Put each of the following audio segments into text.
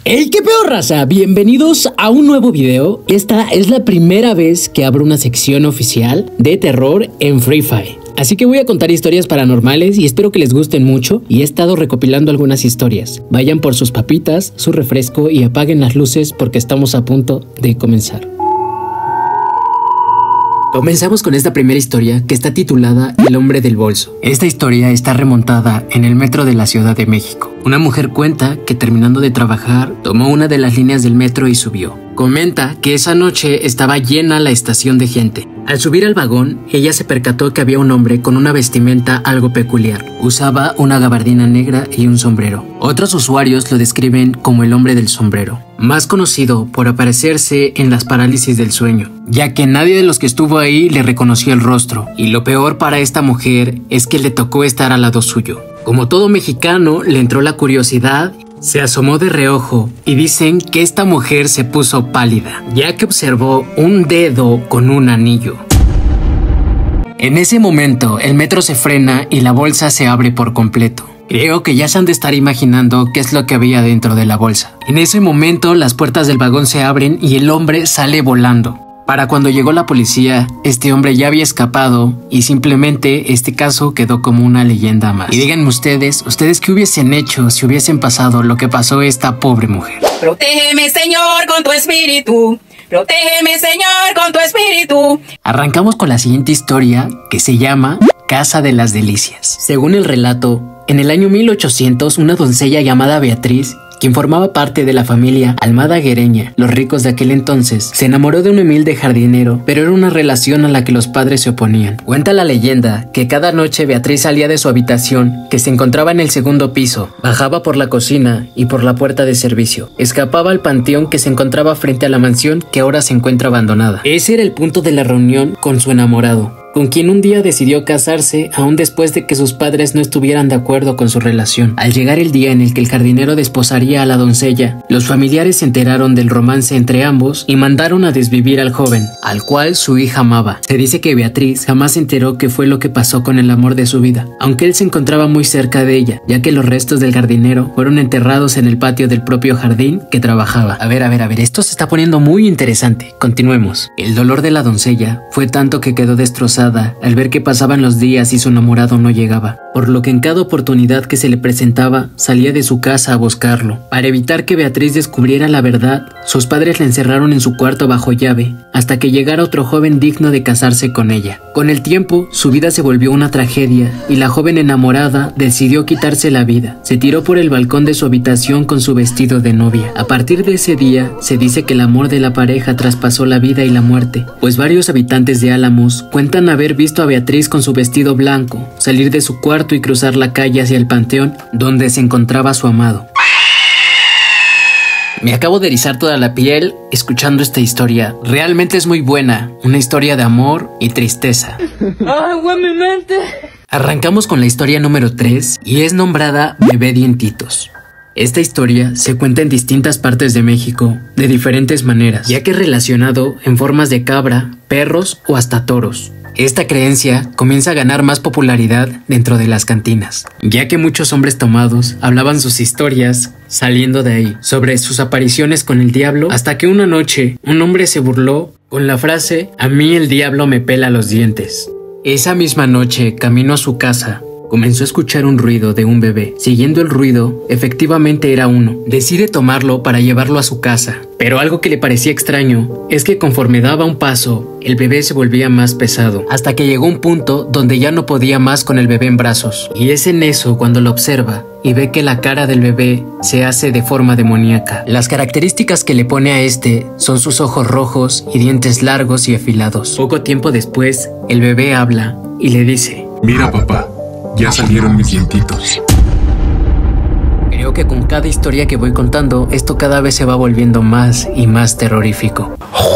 ¡Hey, qué peor, raza! Bienvenidos a un nuevo video. Esta es la primera vez que abro una sección oficial de terror en Free Fire. Así que voy a contar historias paranormales y espero que les gusten mucho, y he estado recopilando algunas historias. Vayan por sus papitas, su refresco y apaguen las luces porque estamos a punto de comenzar. Comenzamos con esta primera historia que está titulada El hombre del bolso. Esta historia está remontada en el metro de la Ciudad de México. Una mujer cuenta que terminando de trabajar, tomó una de las líneas del metro y subió. Comenta que esa noche estaba llena la estación de gente. Al subir al vagón, ella se percató que había un hombre con una vestimenta algo peculiar. Usaba una gabardina negra y un sombrero. Otros usuarios lo describen como el hombre del sombrero, más conocido por aparecerse en las parálisis del sueño, ya que nadie de los que estuvo ahí le reconoció el rostro. Y lo peor para esta mujer es que le tocó estar al lado suyo. Como todo mexicano, le entró la curiosidad. Se asomó de reojo y dicen que esta mujer se puso pálida, ya que observó un dedo con un anillo. En ese momento, el metro se frena y la bolsa se abre por completo. Creo que ya se han de estar imaginando qué es lo que había dentro de la bolsa. En ese momento, las puertas del vagón se abren y el hombre sale volando. Para cuando llegó la policía, este hombre ya había escapado y simplemente este caso quedó como una leyenda más. Y díganme ustedes qué hubiesen hecho si hubiesen pasado lo que pasó esta pobre mujer. Protégeme, Señor, con tu espíritu. Protégeme, Señor, con tu espíritu. Arrancamos con la siguiente historia, que se llama Casa de las Delicias. Según el relato, en el año 1800, una doncella llamada Beatriz, quien formaba parte de la familia Almada Guereña, los ricos de aquel entonces, se enamoró de un humilde jardinero, pero era una relación a la que los padres se oponían. Cuenta la leyenda que cada noche Beatriz salía de su habitación, que se encontraba en el segundo piso, bajaba por la cocina y por la puerta de servicio, escapaba al panteón que se encontraba frente a la mansión que ahora se encuentra abandonada. Ese era el punto de la reunión con su enamorado, con quien un día decidió casarse aún después de que sus padres no estuvieran de acuerdo con su relación. Al llegar el día en el que el jardinero desposaría a la doncella, los familiares se enteraron del romance entre ambos y mandaron a desvivir al joven, al cual su hija amaba. Se dice que Beatriz jamás se enteró qué fue lo que pasó con el amor de su vida, aunque él se encontraba muy cerca de ella, ya que los restos del jardinero fueron enterrados en el patio del propio jardín que trabajaba. A ver, esto se está poniendo muy interesante. Continuemos. El dolor de la doncella fue tanto que quedó destrozada al ver que pasaban los días y su enamorado no llegaba, por lo que en cada oportunidad que se le presentaba salía de su casa a buscarlo. Para evitar que Beatriz descubriera la verdad, sus padres la encerraron en su cuarto bajo llave hasta que llegara otro joven digno de casarse con ella. Con el tiempo, su vida se volvió una tragedia y la joven enamorada decidió quitarse la vida. Se tiró por el balcón de su habitación con su vestido de novia. A partir de ese día, se dice que el amor de la pareja traspasó la vida y la muerte, pues varios habitantes de Álamos cuentan haber visto a Beatriz con su vestido blanco salir de su cuarto y cruzar la calle hacia el panteón donde se encontraba su amado. Me acabo de erizar toda la piel escuchando esta historia. Realmente es muy buena, una historia de amor y tristeza. ¡Agua en mi mente! Arrancamos con la historia número 3 y es nombrada Bebé Dientitos. Esta historia se cuenta en distintas partes de México de diferentes maneras, ya que es relacionado en formas de cabra, perros o hasta toros. Esta creencia comienza a ganar más popularidad dentro de las cantinas, ya que muchos hombres tomados hablaban sus historias saliendo de ahí, sobre sus apariciones con el diablo, hasta que una noche un hombre se burló con la frase "A mí el diablo me pela los dientes". Esa misma noche, camino a su casa, comenzó a escuchar un ruido de un bebé. Siguiendo el ruido, efectivamente era uno. Decide tomarlo para llevarlo a su casa, pero algo que le parecía extraño es que conforme daba un paso, el bebé se volvía más pesado, hasta que llegó un punto donde ya no podía más con el bebé en brazos. Y es en eso cuando lo observa y ve que la cara del bebé se hace de forma demoníaca. Las características que le pone a este son sus ojos rojos y dientes largos y afilados. Poco tiempo después, el bebé habla y le dice: "Mira, papá, ya salieron mis dientitos". Creo que con cada historia que voy contando, esto cada vez se va volviendo más y más terrorífico.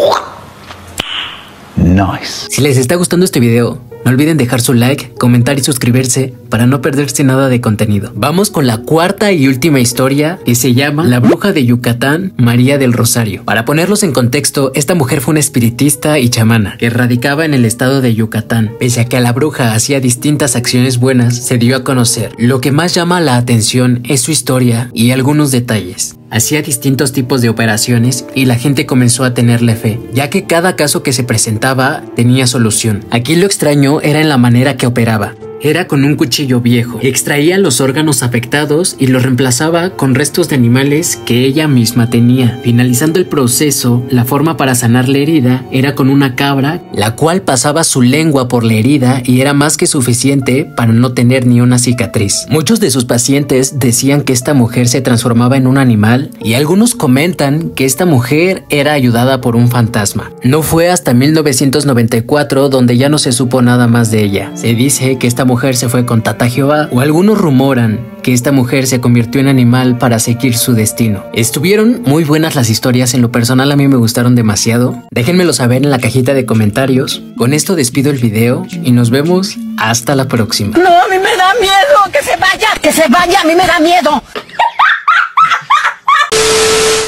Nice. Si les está gustando este video, no olviden dejar su like, comentar y suscribirse para no perderse nada de contenido. Vamos con la cuarta y última historia, que se llama La bruja de Yucatán, María del Rosario. Para ponerlos en contexto, esta mujer fue una espiritista y chamana que radicaba en el estado de Yucatán. Pese a que la bruja hacía distintas acciones buenas, se dio a conocer. Lo que más llama la atención es su historia y algunos detalles. hacía distintos tipos de operaciones y la gente comenzó a tenerle fe, ya que cada caso que se presentaba tenía solución. Aquí lo extraño era en la manera que operaba. Era con un cuchillo viejo. Extraía los órganos afectados y los reemplazaba con restos de animales que ella misma tenía. Finalizando el proceso, la forma para sanar la herida era con una cabra, la cual pasaba su lengua por la herida y era más que suficiente para no tener ni una cicatriz. Muchos de sus pacientes decían que esta mujer se transformaba en un animal y algunos comentan que esta mujer era ayudada por un fantasma. No fue hasta 1994 donde ya no se supo nada más de ella. Se dice que esta mujer se fue con Tata Jehová, o algunos rumoran que esta mujer se convirtió en animal para seguir su destino. Estuvieron muy buenas las historias, en lo personal a mí me gustaron demasiado. Déjenmelo saber en la cajita de comentarios. Con esto despido el video y nos vemos hasta la próxima. No, a mí me da miedo, que se vaya, a mí me da miedo.